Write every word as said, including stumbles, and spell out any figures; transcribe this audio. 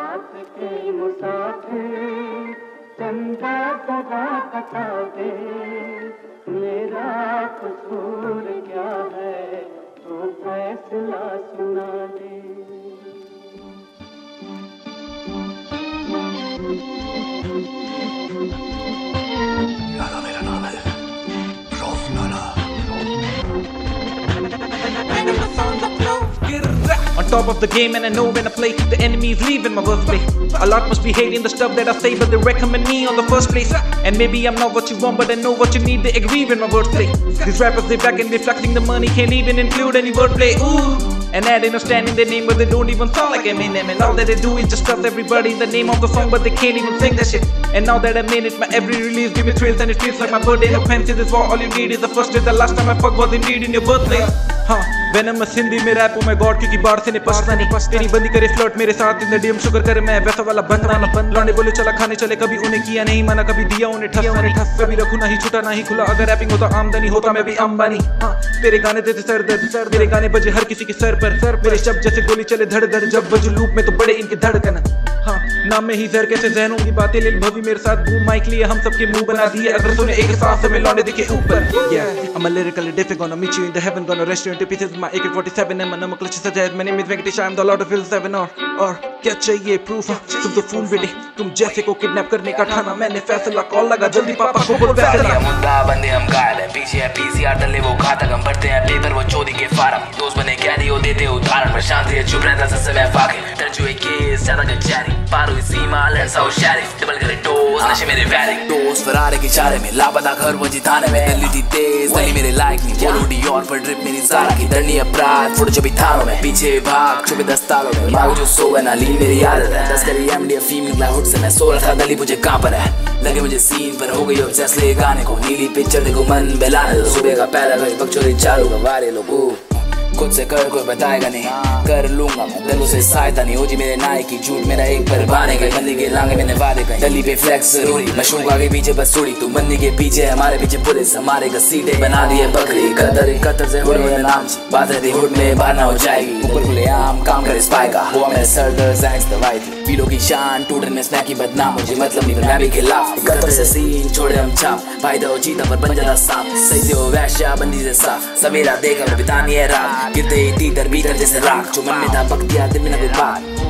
रात के मुसाफिर चंदा सदा कटा दे, मेरा कसूर क्या है तो फैसला सुना दे। लाला मेरा नाम है, रौफ लाला। On top of the game and I know when I play, the enemies leaving my birthday. A lot must be hating the stuff that I say, but they recommend me on the first place. And maybe I'm not what you want, but I know what you need, they agree with my wordplay. These rappers, they back and they flexing the money, can't even include any wordplay. Ooh. And I didn't stand in their name, but they don't even sound like Eminem. And all that they do is just tell everybody the name of the song, but they can't even sing that shit. And now that I made it, my every release give me thrills, and it feels like my birthday. No fancy, this war, all you need is the first day. The last time I fuck was indeed in your birthday. हाँ, Venom Sindhi में rap हूँ मैं God, क्योंकि बाहर से नहीं पसंद नहीं। तेरी बंदी करे फ्लर्ट मेरे साथ इन द डीएम, शुगर करे मैं वैसा वाला बंदा ना बंद। लौंडे बोले चला खाने चले, कभी उन्हें किया नहीं मना, कभी दिया उन्हें ठस उन्हें ठस। कभी रखूँ नहीं छुटा नहीं खुला, अगर रैपिंग होता आमदनी होता मैं भी अंबानी। हाँ, तेरे गाने देते सर दर्द सर, तेरे गाने बजे हर किसी के सर पर सर। मेरे शब्द जैसे गोली चले धड़ धड़, जब बजू लूप में तो बड़े इनके धड़कन। हाँ, नाम में ही जर कैसे जहनों की बातें ले भवी मेरे साथ बूम माइक लिए हम सबके मुंह बना दिए, अगर सुने एक सांस में लौंडे दिखे ऊपर। Yeah, I'm a lyrically difficult, gonna meet you in the heaven, gonna rest you into pieces with my A K forty-seven and my number clutch suggest my name is Venkatesh, I'm the Lord of Hill seven और और क्या चाहिए proof? तुम तो फूल बेटे, तुम जैसे को किडनैप करने का ठाना मैंने फैसला, कॉल लगा जल्दी पापा को बोल फैसला। मुद्दा बंदे हम घायल हैं, पीछे है पीसीआर डले वो घातक, हम भरते हैं पेपर वो चोरी के फार्म। दोस्त बने कैदी हो देते उदाहरण, पर शांति है चुप रहता सबसे मैं फाके। तरजुए केस ज्यादा कचहरी, पार हुई सीमा लैंड साउथ शरीफ, डबल करे डोज नशे मेरे वैरिंग। दोस्त फरारे के इशारे में लापता घर वो जिताने में, दिल्ली थी तेज दिल्ली मेरे लायक नहीं, बोलोडी और पर ड्रिप मेरी सारा की दरनी अपराध फोटो चुपी थानों में, पीछे भाग छुपे दस्तारों में। मांगो जो सो गए ना ली मेरी आदत है, दस करी एमडी फीम निकला हुड से मैं सो रहा था, दली मुझे कहाँ पर है लगे मुझे सीन पर हो गई ऑब्सेस ले गाने को, नीली पिक्चर देखो मन बहलाने दो, सुबह का पहला गई बकचोदी चालू का वारे लोगों खुद से कर कोई बताएगा नहीं, कर लूंगा मैं दिलों से सहायता नहीं। हो जी मेरे नाई की झूठ मेरा एक पर बाने गए, बंदी के लांगे मैंने वादे गए, गली पे फ्लैक्स जरूरी मशहूर आगे पीछे बस सुड़ी, तू बंदी के पीछे हमारे पीछे पुलिस, हमारे का सीटे बना दिए बकरी। कतर कतर से हुड मेरा नाम बात रहती हुड में बाहर ना हो जाएगी, ऊपर खुले आम काम करे स्पाई का हुआ मेरे सर दर्द जैक्स दवाई थी, पीलो की शान टूटन में स्नैकी बदनाम, मुझे मतलब नहीं मैं भी खिलाफ। कतर से सीन छोड़े हम छाप, फायदा हो जीता पर बन जाता सांप, सही से हो वैश्या बंदी से साफ, सवेरा देखा बितानी है रात, गिरते ही तीतर भीतर जैसे राख, जो मन में था बक दिया दिल में न कोई बात।